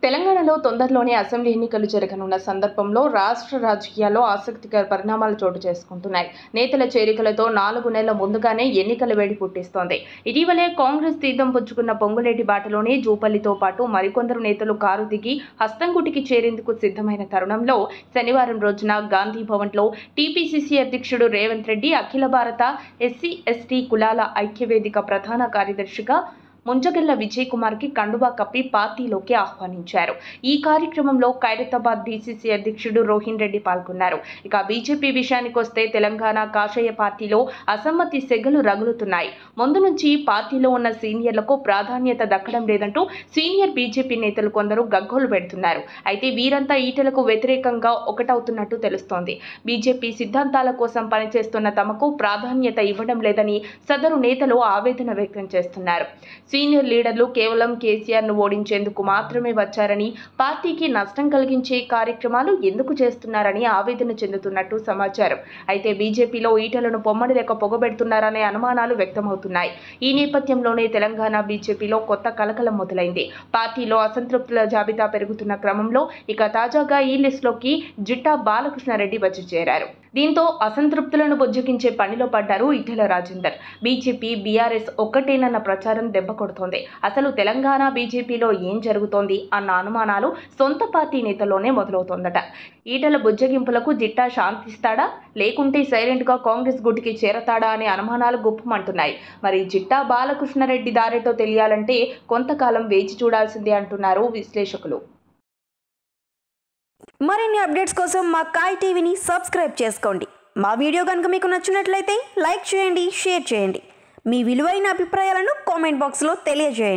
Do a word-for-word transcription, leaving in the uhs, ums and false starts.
తెలంగాణలో తొందరలోనే అసెంబ్లీ ఎన్నికలు జరగనున్న సందర్భంలో రాష్ట్ర రాజకీయాల్లో ఆసక్తికర పరిణామాలు చోటు చేసుకుంటున్నాయి. నేతల చేరికలతో నాలుగు నెలల ముందుగానే ఎన్నికల వేడి పుట్టిస్తోంది. ఇటీవలే కాంగ్రెస్ తీర్థం పుచ్చుకున్న పొంగులేటి బాటలోనే జూపల్లితో పాటు మరికొందరు నేతలు కారు దిగి హస్తంగుటికి చేరేందుకు సిద్ధమైన తరుణంలో శనివారం రోజున గాంధీ భవన్లో టీపీసీసీ అధ్యక్షుడు రేవంత్ రెడ్డి అఖిల భారత ఎస్సీ ఎస్టీ కులాల ఐక్యవేదిక ప్రధాన కార్యదర్శిగా ముంజగళ్ల విజయ్ కుమార్ కి కండువా కప్పి పార్టీలోకి ఆహ్వానించారు. ఈ కార్యక్రమంలో ఖైరతాబాద్ డీసీసీ అధ్యక్షుడు రోహిన్ రెడ్డి పాల్గొన్నారు. ఇక బీజేపీ విషయానికి వస్తే తెలంగాణ కాషాయ పార్టీలో అసమ్మతి సెగలు రగులుతున్నాయి. ముందు నుంచి పార్టీలో ఉన్న సీనియర్లకు ప్రాధాన్యత దక్కడం లేదంటూ సీనియర్ బీజేపీ నేతలు కొందరు గగ్గోలు పెడుతున్నారు. అయితే వీరంతా ఈటలకు వ్యతిరేకంగా ఒకటవుతున్నట్టు తెలుస్తోంది. బీజేపీ సిద్ధాంతాల కోసం పనిచేస్తున్న తమకు ప్రాధాన్యత ఇవ్వడం లేదని సదరు నేతలు ఆవేదన వ్యక్తం చేస్తున్నారు. సీనియర్ లీడర్లు కేవలం కేసీఆర్ను ఓడించేందుకు మాత్రమే వచ్చారని, పార్టీకి నష్టం కలిగించే కార్యక్రమాలు ఎందుకు చేస్తున్నారని ఆవేదన చెందుతున్నట్టు సమాచారం. అయితే బీజేపీలో ఈటలను పొమ్మడి లెక్క పొగబెడుతున్నారనే అనుమానాలు వ్యక్తమవుతున్నాయి. ఈ నేపథ్యంలోనే తెలంగాణ బీజేపీలో కొత్త కలకలం మొదలైంది. పార్టీలో అసంతృప్తుల జాబితా పెరుగుతున్న క్రమంలో ఇక తాజాగా ఈ లిస్టులోకి జిట్టా బాలకృష్ణారెడ్డి వచ్చి చేరారు. దీంతో అసంతృప్తులను బుజ్జగించే పనిలో పడ్డారు ఈటెల రాజేందర్. బీజేపీ బీఆర్ఎస్ ఒక్కటేనన్న ప్రచారం దెబ్బ కొడుతోంది. అసలు తెలంగాణ బీజేపీలో ఏం జరుగుతోంది అన్న అనుమానాలు సొంత పార్టీ నేతల్లోనే మొదలవుతోందట. ఈటల బుజ్జగింపులకు జిట్టా శాంతిస్తాడా, లేకుంటే సైలెంట్ గా కాంగ్రెస్ గుడికి చేరతాడా అనే అనుమానాలు గుప్పమంటున్నాయి. మరి జిట్టా బాలకృష్ణారెడ్డి దారేటో తెలియాలంటే కొంతకాలం వేచి చూడాల్సిందే అంటున్నారు విశ్లేషకులు. మరిన్ని అప్డేట్స్ కోసం మా కాయ్ టీవీని సబ్స్క్రైబ్ చేసుకోండి. మా వీడియో కనుక మీకు నచ్చినట్లయితే లైక్ చేయండి, షేర్ చేయండి. మీ విలువైన అభిప్రాయాలను కామెంట్ బాక్స్లో తెలియజేయండి.